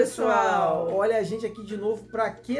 pessoal! Olha a gente aqui de novo. Pra quê?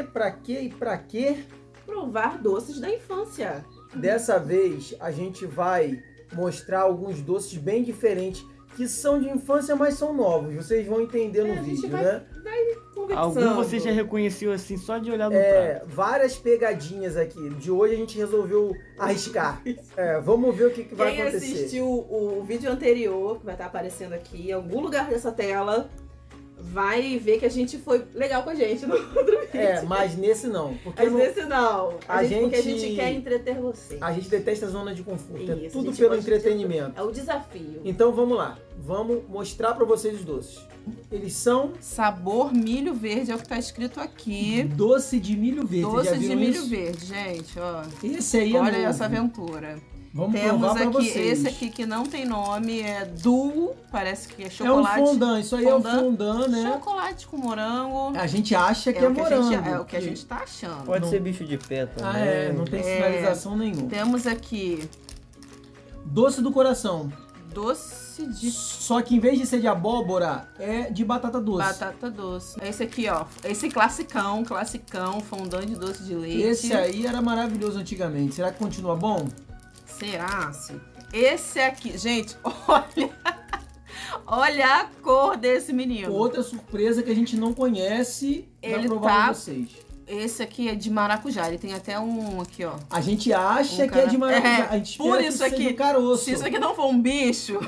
Provar doces da infância. Dessa vez a gente vai mostrar alguns doces bem diferentes que são de infância, mas são novos. Vocês vão entender no vídeo, né? Algum você já reconheceu assim só de olhar no prato. Várias pegadinhas aqui. De hoje a gente resolveu arriscar. Vamos ver o que vai acontecer. Quem assistiu o vídeo anterior, que vai estar aparecendo aqui em algum lugar dessa tela, vai ver que a gente foi legal com a gente no outro vídeo. Mas nesse não. Porque nesse não. Porque a gente quer entreter você. A gente detesta a zona de conforto. Isso, é tudo pelo entretenimento. É o desafio. Então vamos lá. Vamos mostrar pra vocês os doces. Eles são... Sabor milho verde, é o que tá escrito aqui. Doce de milho verde. Doce já de viram milho isso? verde, gente, ó. Esse aí é Olha novo. essa aventura. Vamos Temos provar pra aqui vocês. esse aqui que não tem nome, é Duo, parece que é chocolate. É um fondant, isso aí é um fondant, né? Chocolate com morango. A gente acha que é morango. É o que a gente tá achando. Pode ser bicho de pé também. Não tem sinalização nenhuma. Temos aqui doce do coração. doce de... Só que em vez de ser de abóbora, é de batata doce. Batata doce. Esse aqui, ó. Esse classicão, fondant de doce de leite. Esse aí era maravilhoso antigamente. Será que continua bom? Será? Sim. Esse aqui, gente, olha. Olha a cor desse menino. Outra surpresa que a gente não conhece pra provar pra vocês. Esse aqui é de maracujá. Ele tem até um aqui, ó. A gente acha que é de maracujá. A gente espera por isso que seja aqui, um caroço. se isso aqui não for um bicho,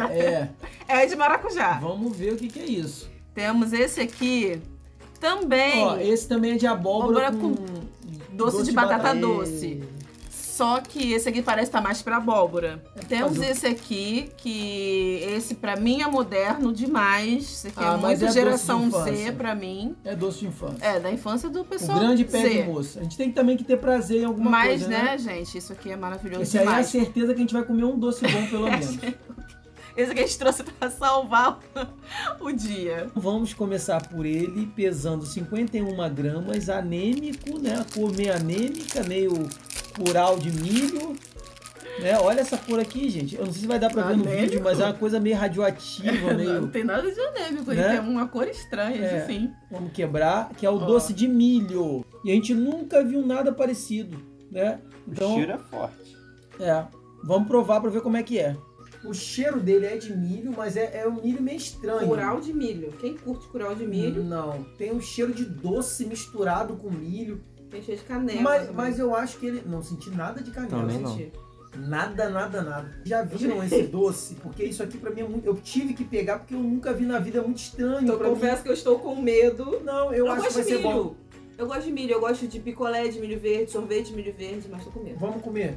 é de maracujá. Vamos ver o que é isso. Temos esse aqui também. Ó, esse também é de abóbora com doce de batata doce. Só que esse aqui parece estar mais pra abóbora. Temos esse aqui, que esse pra mim é moderno demais. Esse aqui é muito geração Z pra mim. É doce de infância. É, da infância do pessoal. O grande pé de moça. A gente tem também que ter prazer em alguma coisa, né? Mas, né, gente, isso aqui é maravilhoso esse demais. Aí é a certeza que a gente vai comer um doce bom, pelo menos. Esse aqui a gente trouxe pra salvar o dia. Vamos começar por ele, pesando 51 gramas, anêmico, né? A cor meio anêmica, meio curau de milho. Né? Olha essa cor aqui, gente. Eu não sei se vai dar pra ver no vídeo, mas é uma coisa meio radioativa. Meio... Não tem nada de anêmico, né? Tem uma cor estranha, enfim. Vamos quebrar, que é o doce de milho. E a gente nunca viu nada parecido, né? Então, o cheiro é forte. Vamos provar pra ver como é que é. O cheiro dele é de milho, mas é um milho meio estranho. Curau de milho. Quem curte curau de milho? Não, tem um cheiro de doce misturado com milho. Tem cheiro de canela. Mas eu acho que ele... Não senti nada de canela. Também não. Nada. Já viram esse doce? Porque isso aqui pra mim é muito... Eu tive que pegar porque eu nunca vi na vida, é muito estranho. Eu confesso que eu estou com medo. Não, eu acho que vai ser bom. Eu gosto de milho, eu gosto de picolé de milho verde, sorvete de milho verde, mas tô com medo. Vamos comer.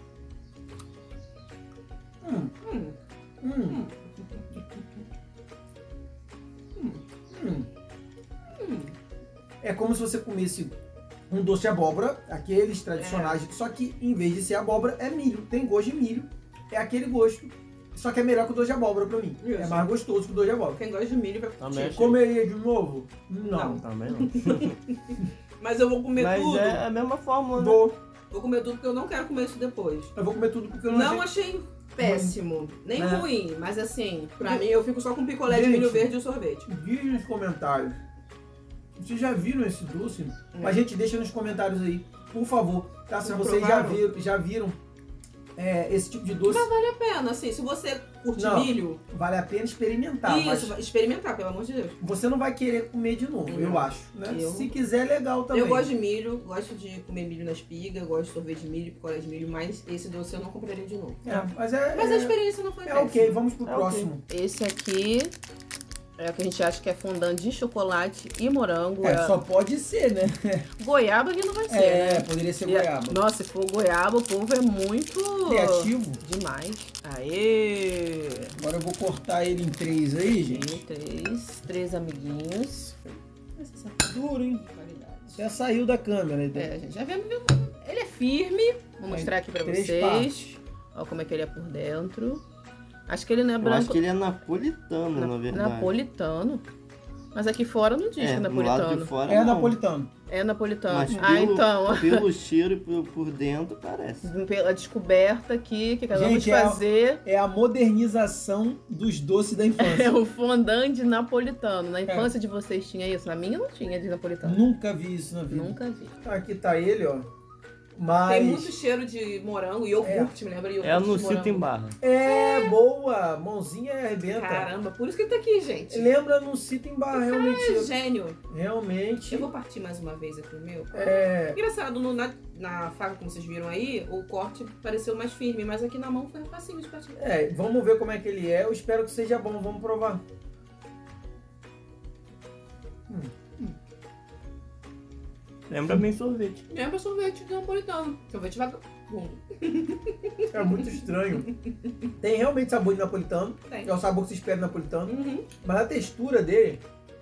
É como se você comesse um doce de abóbora, aqueles tradicionais, só que em vez de ser abóbora, é milho. Tem gosto de milho, é aquele gosto. Só que é melhor que o doce de abóbora pra mim. Isso. É mais gostoso que o doce de abóbora. Quem gosta de milho vai curtir. Comeria de novo? Não. Também não. Mas eu vou comer tudo. Mas é a mesma fórmula, né? Vou comer tudo porque eu não quero comer isso depois. Eu vou comer tudo porque eu não achei péssimo, nem ruim, mas assim, pra mim eu fico só com picolé de milho verde e o sorvete. Diz nos comentários. Vocês já viram esse doce? A gente deixa nos comentários aí, por favor, tá? Se vocês já viram esse tipo de doce. Mas vale a pena, assim, se você curte milho... Vale a pena experimentar. Isso, experimentar, pelo amor de Deus. Você não vai querer comer de novo, eu acho. Né? Se quiser, legal também. Eu gosto de milho, gosto de comer milho na espiga, gosto de sorvete de milho, picolé de milho, mas esse doce eu não compraria de novo. Mas a experiência não foi péssima. Ok, vamos pro próximo. Esse aqui... é o que a gente acha que é fondant de chocolate e morango. Só pode ser, né? Goiaba que não vai ser, né? Poderia ser goiaba. Nossa, se for goiaba, o povo é muito... criativo. Demais. Aê! Agora eu vou cortar ele em 3 aí, gente. Três amiguinhos. Essa tá duro, hein? Já saiu da câmera. Gente, já vemos. Ele é firme. Vou mostrar aqui pra vocês. Olha como é que ele é por dentro. Acho que ele não é branco. Eu acho que ele é napolitano, na verdade. Napolitano. Mas aqui fora não diz que é do lado napolitano. de fora É não. napolitano. É napolitano. Mas Então. pelo cheiro e por dentro parece. Pela descoberta aqui que acabamos de Gente, fazer. É a modernização dos doces da É infância. o fondant de napolitano. Na infância de vocês tinha isso? Na minha não tinha de napolitano. Nunca vi isso na vida. Nunca vi. Aqui tá ele, ó. Mas... Tem muito cheiro de morango e iogurte, me lembra iogurte É a de Nucita morango. em barra. É, boa. Mãozinha arrebenta. Caramba, por isso que ele tá aqui, gente. Lembra no Cita em Barra, É realmente. gênio. Realmente. Eu vou partir mais uma vez aqui o meu. É, Engraçado, na faca, como vocês viram aí, o corte pareceu mais firme, mas aqui na mão foi facinho de partir. vamos ver como é que ele é. Eu espero que seja bom. Vamos provar. Lembra bem sorvete. Lembra sorvete de napolitano. Sorvete vagabundo. É muito estranho. Tem realmente sabor de napolitano. Tem. É o sabor que se espera de napolitano. Uhum. Mas a textura dele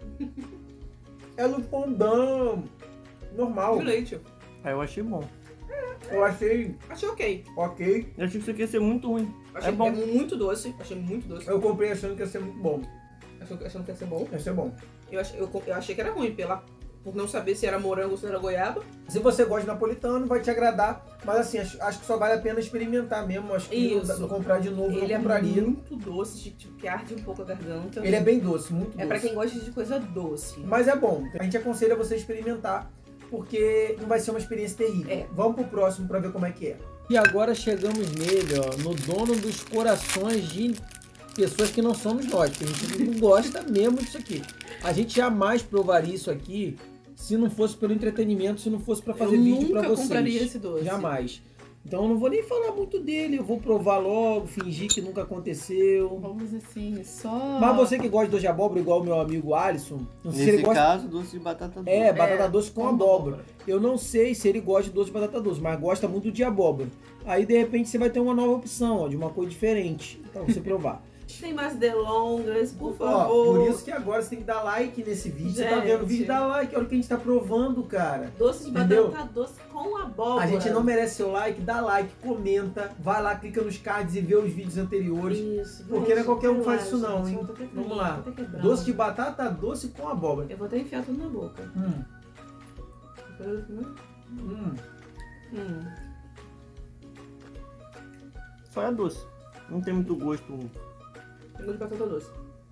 é do fondant normal. De leite. Aí eu achei bom. Eu achei Achei ok. ok. Eu achei que isso aqui ia ser muito ruim. Achei bom. muito doce. Achei muito doce. Eu comprei achando que ia ser muito bom. Achando que ia ser bom. Ia ser bom. Eu achei que era ruim, por não saber se era morango ou se era goiaba. Se você gosta de napolitano, vai te agradar. Mas assim, acho que só vale a pena experimentar mesmo. Acho que Isso. não comprar de novo, Ele não é compraria. muito doce, tipo, que arde um pouco a garganta. Ele é bem doce, muito doce. É pra quem gosta de coisa doce. Mas é bom. A gente aconselha você a experimentar, porque não vai ser uma experiência terrível. É. Vamos pro próximo pra ver como é que é. E agora chegamos nele, ó, no dono dos corações de pessoas que não somos nós, porque a gente não gosta mesmo disso aqui. A gente jamais provaria isso aqui se não fosse pelo entretenimento, se não fosse pra fazer vídeo pra nunca vocês. compraria esse doce. Jamais. Então eu não vou nem falar muito dele, eu vou provar logo, fingir que nunca aconteceu. Vamos assim, só. Mas você que gosta de doce de abóbora, igual o meu amigo Alisson, não sei se ele Nesse gosta... caso, doce de batata doce. É, batata É, doce com com abóbora. abóbora. Eu não sei se ele gosta de doce de batata doce, mas gosta muito de abóbora. Aí, de repente, você vai ter uma nova opção, ó, de uma coisa diferente, pra você provar. Sem mais delongas, por Ó, favor. por isso que agora você tem que dar like nesse vídeo. Você tá vendo o vídeo, Gente. dá like, olha o que a gente tá provando, cara. Doce de Entendeu? batata doce com abóbora. A gente não merece seu like, dá like, comenta, vai lá, clica nos cards e vê os vídeos anteriores. Isso. Porque não é qualquer um que faz isso Gente, não, hein? eu tô até Vamos tremendo, lá. tô até quebrando. Doce de batata doce com abóbora. Eu vou até enfiar tudo na boca. Hum. Só é doce. Não tem muito gosto. Tem gosto de batata doce.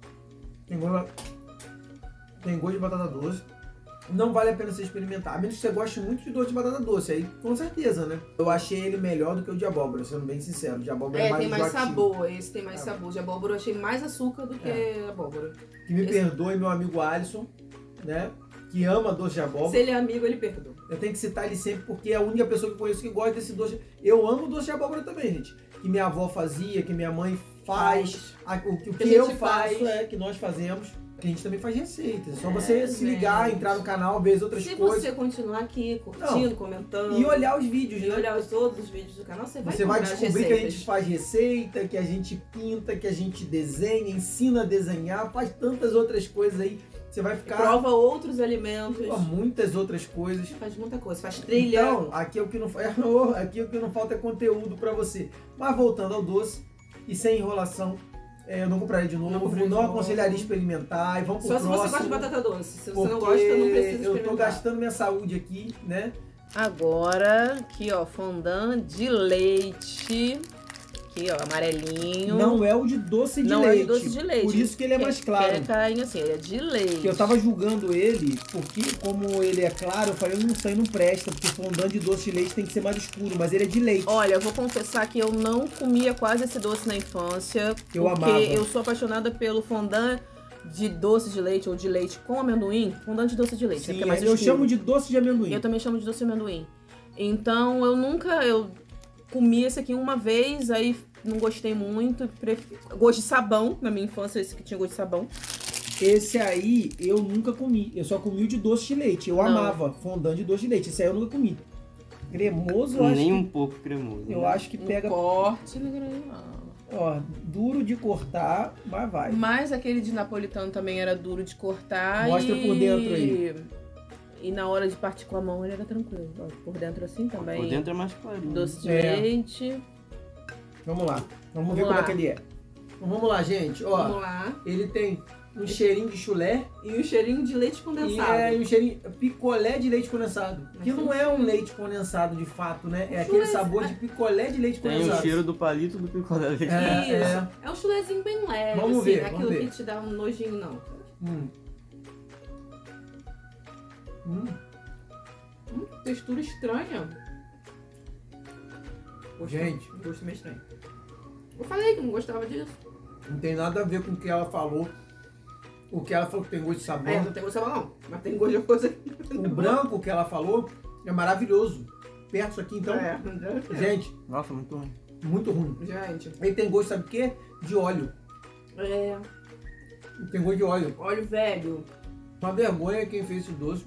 Tem gosto de batata doce. Não vale a pena você experimentar. A menos que você goste muito de doce de batata doce. Aí, com certeza, né? Eu achei ele melhor do que o de abóbora, sendo bem sincero. O de abóbora é mais Tem mais enjoativo. sabor. Esse tem mais sabor. De abóbora eu achei mais açúcar do que abóbora. Que me Esse- perdoe meu amigo Alisson, né? Que ama doce de abóbora. Se ele é amigo, ele perdoa. Eu tenho que citar ele sempre porque é a única pessoa que eu conheço que gosta desse doce. Eu amo doce de abóbora também, gente. Que minha avó fazia, que minha mãe faz. O que a eu gente faço faz. que nós fazemos. Que a gente também faz receitas. É só você se gente. ligar, entrar no canal, ver as outras Se coisas. você continuar aqui curtindo, comentando. E olhar os vídeos, e né? olhar todos os vídeos do canal, você vai Você vai encontrar as descobrir que a gente receitas. faz receita, que a gente pinta, que a gente desenha, ensina a desenhar, faz tantas outras coisas aí. Você vai ficar... Prova outros alimentos. Pô, muitas outras coisas. Faz muita coisa. Faz trilha. Então, aqui o que não falta é conteúdo pra você. Mas voltando ao doce, e sem enrolação, eu não compraria de novo, compraria de não novo. aconselharia experimentar, e vamos pro Só se próximo. você gosta de batata doce. Se você porque não gosta, não precisa eu experimentar. tô gastando minha saúde aqui, né? Agora, aqui ó, fondant de leite. Aqui ó, amarelinho. Não é o de doce de Não leite. é de doce de leite. Por isso que ele é mais claro. Que é carinho assim, ele é de leite. Que eu tava julgando ele, porque como ele é claro, eu falei, isso aí não presta, porque fondant de doce de leite tem que ser mais escuro, mas ele é de leite. Olha, eu vou confessar que eu não comia quase esse doce na infância. Eu porque amava. eu sou apaixonada pelo fondant de doce de leite ou de leite com amendoim. Fondant de doce de leite, Sim, porque é mais eu escuro. chamo de doce de amendoim. Eu também chamo de doce de amendoim. Então eu comi esse aqui uma vez, aí não gostei muito. Gosto de sabão, na minha infância, esse que tinha gosto de sabão. Esse aí eu nunca comi, eu só comi o de doce de leite. Eu amava fondant de doce de leite, esse aí eu nunca comi. Cremoso, eu acho Nem que, um pouco cremoso. eu né? acho que No pega, corte, não. ó, duro de cortar, mas vai. Mas aquele de napolitano também era duro de cortar. Mostra por dentro aí. E na hora de partir com a mão ele era tranquilo. Ó, por dentro assim também. Por dentro é mais clarinho. Doce de É. leite. Vamos lá, vamos ver Vamos como lá. é que ele é. Então, vamos lá, gente, ó. Vamos lá. Ele tem um cheirinho de chulé E um cheirinho de leite condensado. e um cheirinho picolé de leite condensado. Que não é um leite condensado de fato, né? É aquele sabor de picolé de leite Tem condensado. o cheiro do palito do picolé. Isso. É. É um chulezinho bem leve, Vamos assim, ver, não é vamos aquilo ver. que te dá um nojinho, não. Textura estranha. Gente, Gosto meio estranho. Eu falei que não gostava disso. não tem nada a ver com o que ela falou. O que ela falou que tem gosto de sabor. Não tem gosto de sabor, não. Mas tem gosto de coisa. O branco que ela falou é maravilhoso. Perto disso aqui, então. Gente, Nossa, muito ruim. muito ruim. Gente, Ele tem gosto, sabe o quê? De óleo. Tem gosto de óleo. óleo velho. Uma vergonha quem fez esse doce.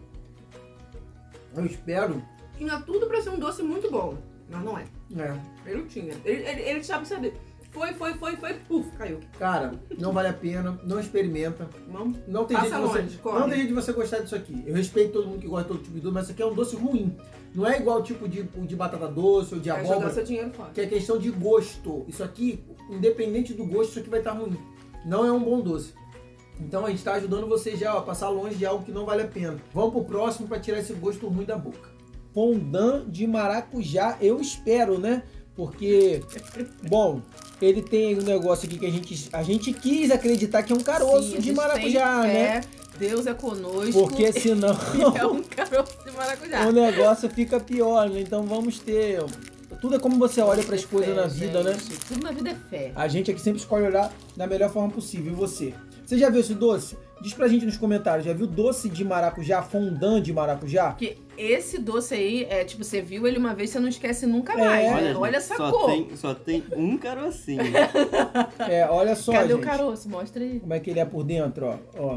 Eu espero. Tinha tudo pra ser um doce muito bom. Mas não é. É. Ele não tinha. Ele sabe. Foi, puf, caiu. Cara, não vale a pena. Não experimenta. Vamos. Não tem, Passa jeito de você, longe, corre. não tem jeito de você gostar disso aqui. Eu respeito todo mundo que gosta de todo tipo de doce, mas isso aqui é um doce ruim. Não é igual o tipo de batata doce ou de Vai jogar abóbora, seu dinheiro fora. que é questão de gosto. Isso aqui, independente do gosto, isso aqui vai estar ruim. Não é um bom doce. Então a gente está ajudando você já a passar longe de algo que não vale a pena. Vamos pro próximo para tirar esse gosto ruim da boca. Fondant de maracujá, eu espero, né? Porque, bom, ele tem um negócio aqui que a gente quis acreditar que é um caroço Sim, a de gente maracujá, tem né? fé, Deus é conosco. Porque senão é um caroço de maracujá. o negócio fica pior, né? Então vamos ter... Tudo é como você olha para as coisas na vida, né? Tudo na vida é fé. A gente aqui sempre escolhe olhar da melhor forma possível. E você? Você já viu esse doce? Diz pra gente nos comentários. Já viu doce de maracujá, fondant de maracujá? Porque esse doce aí, é tipo, você viu ele uma vez, você não esquece nunca mais. É. Olha gente, essa cor. Só tem um carocinho. É, olha só, Cadê gente. o caroço? Mostra aí. Como é que ele é por dentro, ó.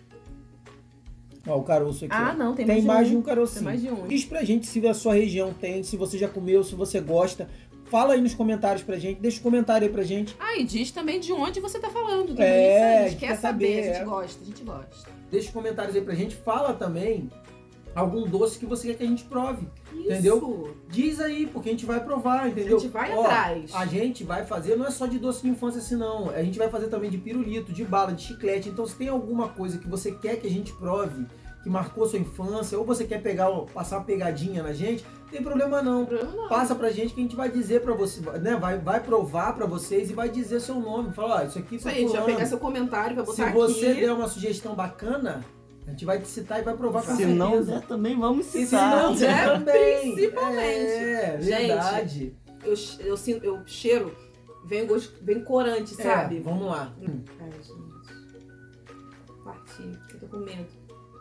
Ó, o caroço aqui. Ah, ó. não, tem mais mais de um Tem carocinho. mais de um. Diz pra gente se a sua região tem, se você já comeu, se você gosta. Fala aí nos comentários pra gente. Deixa um comentário aí pra gente. Ah, e diz também de onde você tá falando. Tudo É, isso, a a gente quer saber. A gente é. gosta, a gente gosta. Deixa os comentários aí pra gente. Fala também algum doce que você quer que a gente prove. Entendeu? Diz aí, porque a gente vai provar, entendeu? A gente vai Ó, atrás. A gente vai fazer, não é só de doce de infância assim não. A gente vai fazer também de pirulito, de bala, de chiclete. Então se tem alguma coisa que você quer que a gente prove, que marcou sua infância, ou você quer passar uma pegadinha na gente, não tem problema não. Passa pra gente que a gente vai dizer pra você, né? Vai provar pra vocês e vai dizer seu nome. Fala, ó, isso aqui Isso foi aí, a gente vai fulano. pegar seu comentário, vai botar Se aqui. você der uma sugestão bacana, a gente vai te citar e vai provar com Se não certeza. der, também vamos E se citar. não der É, também. principalmente. É, Gente, verdade. Eu sinto, eu cheiro, vem corante, sabe? É, vamos lá. Ai, gente. Parti, eu tô com medo.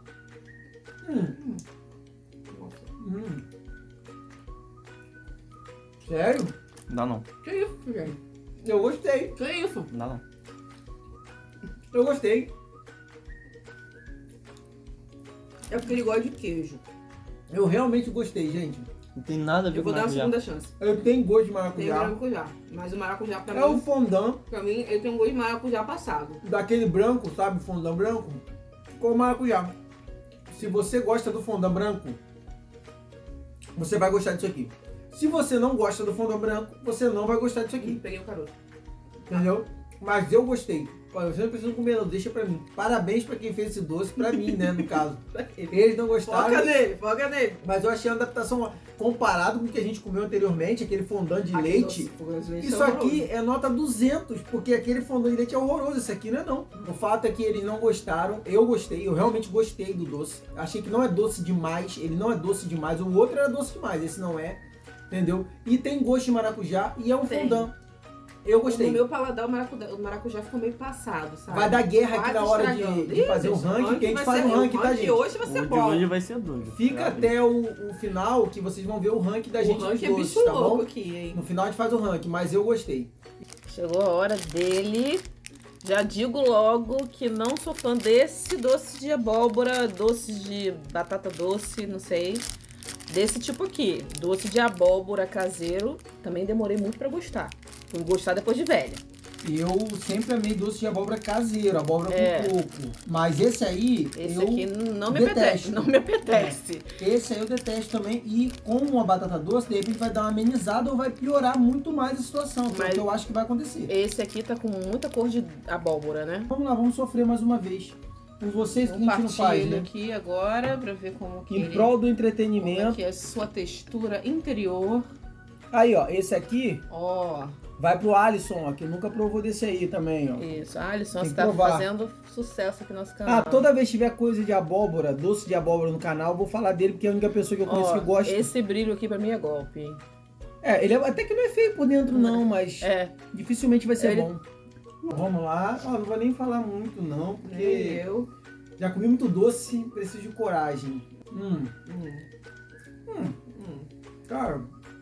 Nossa. Sério? Não dá não. Que isso, gente? Eu gostei. Que isso? Não dá não. Eu gostei. É porque ele gosta de queijo. Eu realmente gostei, gente. Não tem nada a ver Eu com vou dar uma maracujá. segunda chance. Eu tenho gosto de Tem maracujá. maracujá. Mas o maracujá pra É mim, o fondant ele tem um gosto de maracujá passado. daquele branco, sabe? Fondant branco. Com maracujá. Se você gosta do fondant branco, você vai gostar disso aqui. Se você não gosta do fondant branco, você não vai gostar disso aqui. Peguei o caroço. Entendeu? Mas eu gostei. Olha, você não precisa comer, não. Deixa pra mim. Parabéns pra quem fez esse doce, pra mim, né, no caso. Eles não gostaram. Foca nele. Mas eu achei uma adaptação comparado com o que a gente comeu anteriormente, aquele fondant de leite. Isso aqui é nota 200, porque aquele fondant de leite é horroroso. Esse aqui não é não. O fato é que eles não gostaram. Eu gostei, eu realmente gostei do doce. Achei que não é doce demais, ele não é doce demais. O outro era doce demais, esse não é. Entendeu? E tem gosto de maracujá e é um Tem. fondant. Eu gostei. No meu paladar, o maracujá ficou meio passado, sabe? Vai dar guerra aqui Quase na hora estragando. de fazer o Ih, ranking, que a gente vai faz ser- o ranking, tá, de gente? hoje vai O ser de bom. hoje vai ser doido. Fica até o final que vocês vão ver o ranking da gente O dos ranking é doces, bicho tá louco bom? aqui, hein? No final a gente faz o ranking, mas eu gostei. Chegou a hora dele. Já digo logo que não sou fã desse doce de abóbora, doce de batata doce, não sei. Desse tipo aqui, doce de abóbora caseiro. Também demorei muito pra gostar. Fui gostar depois de velha. Eu sempre amei doce de abóbora caseiro, abóbora com coco. Mas esse aí, Esse aqui não me apetece. Não me apetece. Esse aí eu detesto também. E como a batata doce, de repente vai dar uma amenizada ou vai piorar muito mais a situação. Que é o que eu acho que vai acontecer. Esse aqui tá com muita cor de abóbora, né? Vamos lá, vamos sofrer mais uma vez. Com vocês que a gente não faz, né? Aqui agora pra ver como que em prol do entretenimento. Como é que é a sua textura interior. Aí, ó, esse aqui, ó, vai pro Alisson, ó, que nunca provou desse aí também, ó. Isso, Alisson, Tem você que tá provar. fazendo sucesso aqui no nosso canal. Ah, toda vez que tiver coisa de abóbora, doce de abóbora no canal, eu vou falar dele, porque é a única pessoa que eu conheço que gosta. Esse brilho aqui pra mim é golpe, hein? É, ele até que não é feio por dentro não, mas dificilmente vai ser bom. Vamos lá. Ó, não vou nem falar muito não, porque eu já comi muito doce, preciso de coragem. Cara,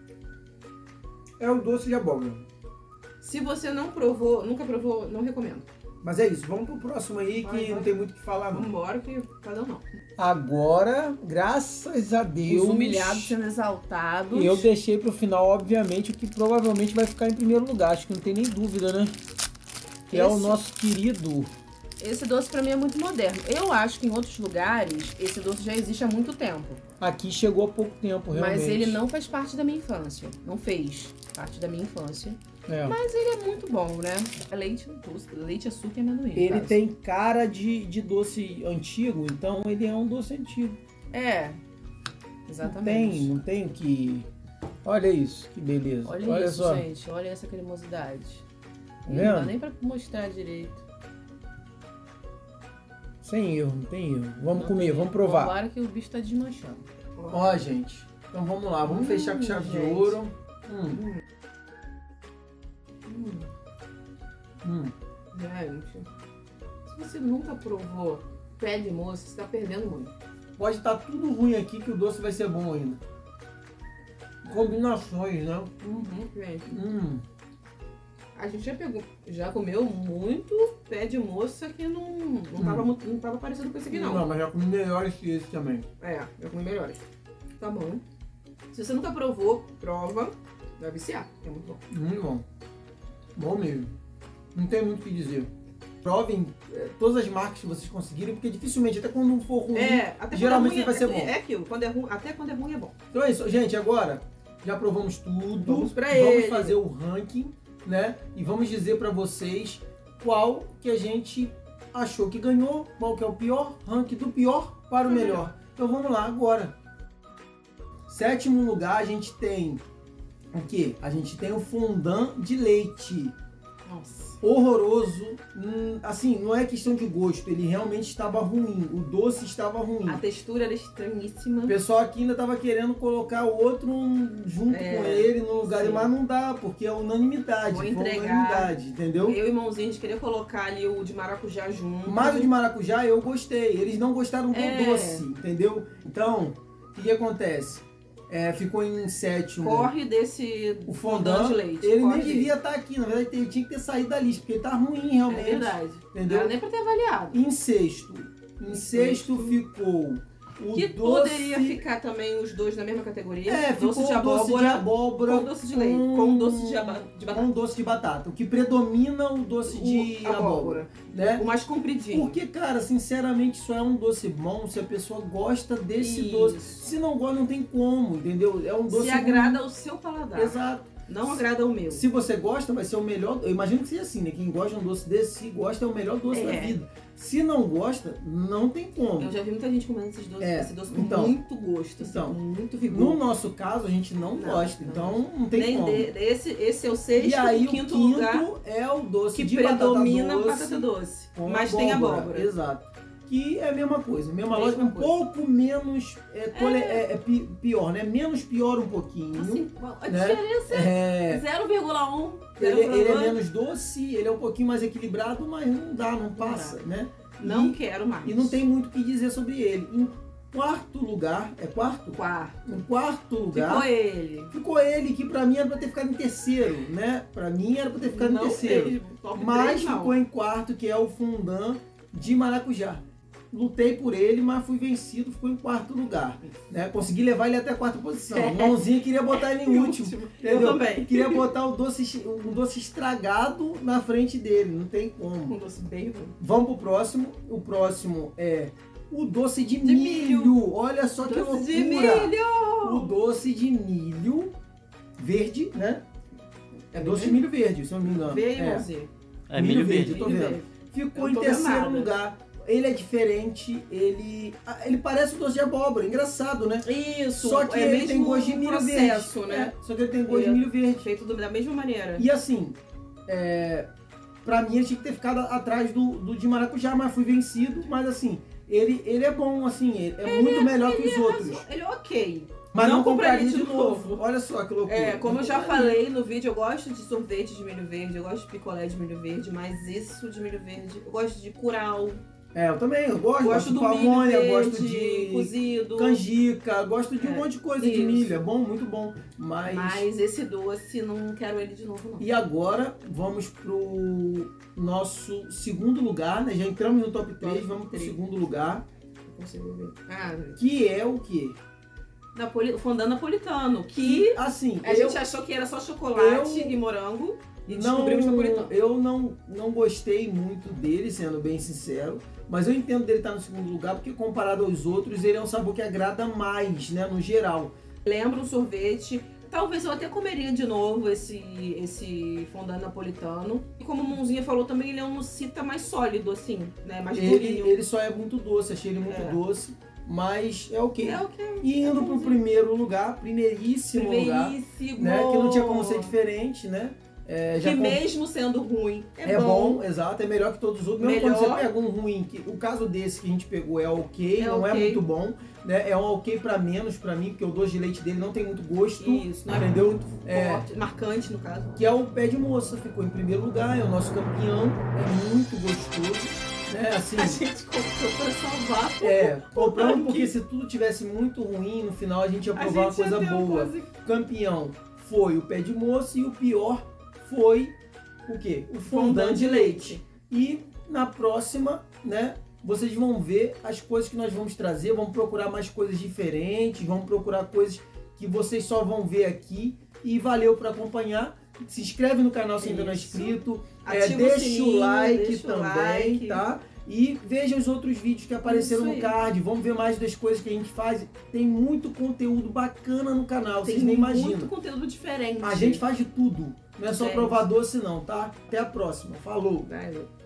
é o doce de abóbora. Se você não provou, nunca provou, não recomendo. Mas é isso, vamos pro próximo aí que não tem muito o que falar não. Vambora que cada um não. Agora, graças a Deus... Os humilhados sendo exaltados. Eu deixei pro final, obviamente, o que provavelmente vai ficar em primeiro lugar. Acho que não tem nem dúvida, né? Que é o nosso querido... Esse doce pra mim é muito moderno. Eu acho que em outros lugares, esse doce já existe há muito tempo. Aqui chegou há pouco tempo, realmente. Mas ele não faz parte da minha infância. Não fez parte da minha infância. É. Mas ele é muito bom, né? É leite, leite, açúcar e amendoim. Ele tem cara de doce antigo, então ele é um doce antigo. É, exatamente. Não tem o que... Olha isso, que beleza. Olha isso, só. gente. Olha essa cremosidade. Tá Não vendo? dá nem pra mostrar direito. Sem erro, não tem erro. Vamos comer, vamos provar. Agora que o bicho tá desmanchando. Ó, gente. Então vamos lá, vamos fechar com chave de ouro. Gente, se você nunca provou pé de moça, você tá perdendo muito. Pode estar tudo ruim aqui que o doce vai ser bom ainda. Combinações, né? Gente. A gente já comeu muito pé de moça que não tava parecido com esse aqui, não. Não, mas já comi melhores que esse também. É, eu comi melhores. Tá bom. Se você nunca provou, prova. Vai viciar. É muito bom. Muito bom. Bom mesmo. Não tem muito o que dizer. Provem todas as marcas que vocês conseguirem, porque dificilmente, até quando for ruim, até geralmente ruim, vai ser bom. É aquilo, quando é ruim, até quando é ruim é bom. Então é isso, gente. Agora já provamos tudo. Vamos pra Vamos ele. fazer o ranking, né? E vamos dizer pra vocês qual que a gente achou que ganhou, qual que é o pior, ranking do pior para o melhor. Então vamos lá agora. Sétimo lugar, a gente tem o quê? A gente tem o fondant de leite. Nossa. Horroroso. Assim, não é questão de gosto, ele realmente estava ruim. O doce estava ruim. A textura era estranhíssima. O pessoal aqui ainda estava querendo colocar outro junto com ele no lugar, mas não dá, porque é unanimidade. Vou foi entregar. unanimidade, entendeu? Eu e o irmãozinho, a gente queria colocar ali o de maracujá junto. Mas o de maracujá eu gostei. Eles não gostaram do doce, entendeu? Então, o que acontece? Ficou em sétimo. Corre desse O fondant de leite. ele corre nem devia estar aqui, na verdade ele tinha que ter saído da lista, porque ele tá ruim realmente. É verdade. Entendeu? Não era nem pra ter avaliado. Em sexto ficou o Que doce... poderia ficar também os dois na mesma categoria. ficou doce de doce de abóbora com doce de leite, com doce de batata. Com doce de batata. O que predomina o doce de abóbora, né? O mais compridinho. Porque, cara, sinceramente, só é um doce bom se a pessoa gosta desse doce. Se não gosta, não tem como, entendeu? É um doce Se agrada ao seu paladar. Exato. Não agrada ao meu. Se você gosta, vai ser o melhor. Eu imagino que seja assim, né? Quem gosta de um doce desse, se gosta, é o melhor doce da vida. Se não gosta, não tem como. Eu já vi muita gente comendo esses doces, esse doce com então, muito gosto, então, com muito vigor. No nosso caso, a gente não gosta, então não tem como. Esse é o sexto, E aí o quinto lugar é o doce que de predomina batata doce. com Mas tem abóbora. Exato. Que é a mesma coisa, mesma lógica, um coisa. pouco menos pior, né? Menos pior um pouquinho. Assim, a né? diferença é 0,1. Ele é menos doce, ele é um pouquinho mais equilibrado, mas não dá, não passa, né? Não quero mais. E não tem muito o que dizer sobre ele. Em quarto lugar, Quarto. Em quarto lugar. Ficou ele. Que pra mim era pra ter ficado em terceiro, né? Pra mim era pra ter ficado em terceiro. Top Mas 3, ficou em quarto, que é o fondant de maracujá. lutei por ele, mas fui vencido, ficou em 4º lugar. Né? Consegui levar ele até a 4ª posição. O Mãozinha queria botar ele em último. Eu Entendeu? também. Queria botar um doce estragado na frente dele, não tem como. Um doce bem ruim. Vamos pro próximo. O próximo é o doce de milho. milho. Olha só que Doce de loucura. milho! O doce de milho verde, né? É doce de milho verde, se eu não me engano. Vê aí, É. Mãozinho. É milho verde. eu tô Milho vendo. verde. Ficou Eu em tô vendo 3º nada. lugar. Ele é diferente, ele parece o doce de abóbora, engraçado, né? Isso, Só que é ele mesmo tem gosto de milho processo, verde. né? É, só que ele tem gosto de É. milho verde. Feito da mesma maneira. E assim, pra mim ele tinha que ter ficado atrás do de maracujá, mas fui vencido. Mas assim, ele é bom, assim, ele é muito melhor que os outros. Ele é ok. Mas não compraria compraria de novo. Olha só que loucura. É, como Não eu já compraria. falei no vídeo, eu gosto de sorvete de milho verde, eu gosto de picolé de milho verde, mas isso de milho verde, eu gosto de curau, É, eu também, eu gosto gosto de do milho pamonha, verde, gosto de cozido. canjica, gosto de um É, monte de coisa de isso. milho, é bom, muito bom. Mas esse doce, não quero ele de novo, não. E agora vamos pro nosso 2º lugar, né? Já entramos no top 3, Top vamos pro 3. 2º lugar, Não consigo ver. Ah, que é o quê? fondant napolitano, que assim, a gente achou que era só chocolate e morango, e descobrimos napolitano. eu não gostei muito dele, sendo bem sincero, mas eu entendo dele estar no 2º lugar, porque comparado aos outros, ele é um sabor que agrada mais, né, no geral. Lembra um sorvete. Talvez eu até comeria de novo esse fondant napolitano. E como o Mãozinha falou também, ele é um nucita mais sólido, assim, né? Mais durinho. Ele só é muito doce, achei ele muito É. doce, mas é ok. É o que E indo pro primeiro lugar, primeiríssimo lugar, primeiríssimo. né, que não tinha como ser diferente, né? É, Que mesmo sendo ruim, é bom, exato, é melhor que todos os outros. Mesmo quando Melhor. você pega um ruim, que o caso desse que a gente pegou é ok, É não é ok. muito bom, né? É um ok pra menos pra mim, porque o doce de leite dele não tem muito gosto, Isso, não é entendeu? muito forte, marcante no caso. Que é o pé de moça, ficou em primeiro lugar, é o nosso campeão, é muito gostoso, né? Assim, A gente comprou pra salvar. compramos porque se tudo tivesse muito ruim, no final a gente ia provar uma coisa boa. Campeão foi o pé de moça e o pior foi o quê? O fondant de leite. E na próxima, né, vocês vão ver as coisas que nós vamos trazer, vamos procurar mais coisas diferentes, vamos procurar coisas que vocês só vão ver aqui. E valeu por acompanhar. Se inscreve no canal se ainda não é Isso. inscrito. Ativa o Deixa sininho, o like deixa o também, like. tá? E veja os outros vídeos que apareceram Isso no aí. card. Vamos ver mais das coisas que a gente faz. Tem muito conteúdo bacana no canal, Tem vocês nem muito imaginam. conteúdo diferente. A gente faz de tudo. Não é só Gente. provar doce não, tá? Até a próxima. Falou! Valeu.